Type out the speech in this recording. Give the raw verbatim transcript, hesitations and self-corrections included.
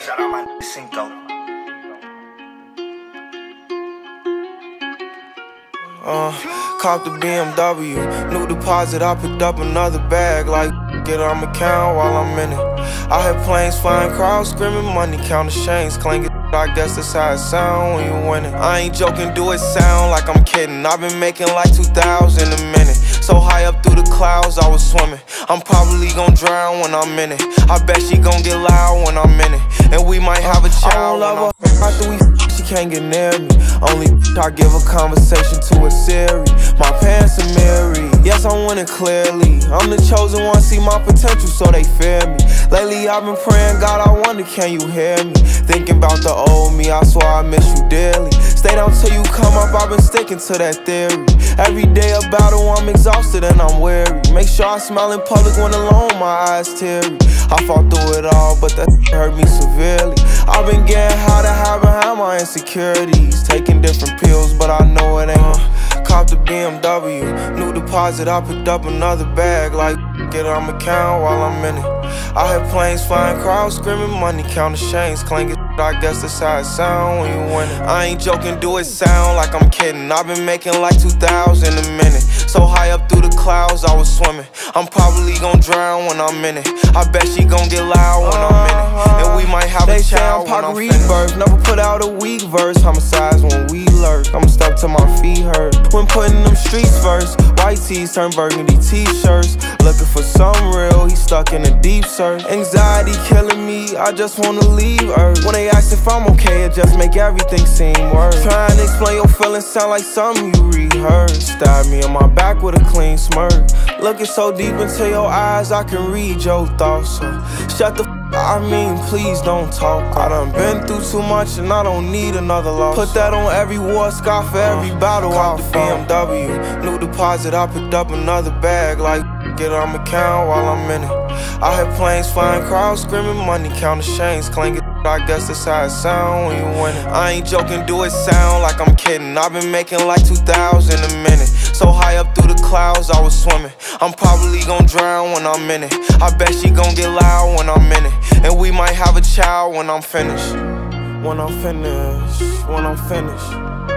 Shout out my Cinco. Uh, copped the B M W, new deposit, I picked up another bag. Like, get it on my count while I'm in it. I hear planes flying, crowds screaming, money counting chains clanking. I guess that's how it sound when you winning. I ain't joking, do it sound like I'm kidding. I've been making like two thousand a minute. So high up through the clouds, I was swimming. I'm probably gon' drown when I'm in it. I bet she gon' get loud when I'm in it. And we might have a child. I don't love her after we f she can't get near me. Only I give a conversation to a Siri. My pants are mirrored. Yes, I'm winning clearly. I'm the chosen one, see my potential, so they fear me. Lately I've been praying, God, I wonder, can you hear me? Thinking about the old me, I swear I miss you dearly. Stay down till you come up, I've been sticking to that theory. Every day a battle, I'm exhausted and I'm weary. Make sure I smile in public when alone, my eyes teary. I fought through it all, but that hurt me severely. I've been getting high to hide behind my insecurities. Taking different pills, but I know it ain't. Copped the B M W, new deposit, I picked up another bag. Like, get it on my count while I'm in it. I hear planes flying, crowds screaming, money counting chains clanking. I guess that's how it sound when you winning. I ain't joking, do it sound like I'm kidding. I've been making like two thousand a minute. So high up through the clouds, I was swimming. I'm probably gon' drown when I'm in it. I bet she gon' get loud when I'm in it. And we might have a child when I'm finished. Never put out a weak verse. Homicides when we lurk. I'ma step till my feet hurt. When putting them streets first. White tees turn burgundy t-shirts. Looking for some real, he stuck in a deep search. Anxiety killing me, I just wanna leave Earth. When they ask if I'm okay, it just make everything seem worse. Trying to explain your feelings sound like something you rehearsed. Stab me in my back with a clean smirk. Looking so deep into your eyes, I can read your thoughts. So shut the f I mean, please don't talk. I done been through too much and I don't need another loss. Put that on every war scar for every battle. Cop the B M W, new deposit, I picked up another bag. Like, get it on my count while I'm in it. I hear planes flying, crowds screaming, money counting chains clanking. I guess that's how it sound when you winning. I ain't joking, do it sound like I'm kidding. I've been making like two thousand a minute. So high up through the clouds, I was swimming. I'm probably gon' drown when I'm in it. I bet she gon' get loud when I'm in it. And we might have a child when I'm finished. When I'm finished, when I'm finished.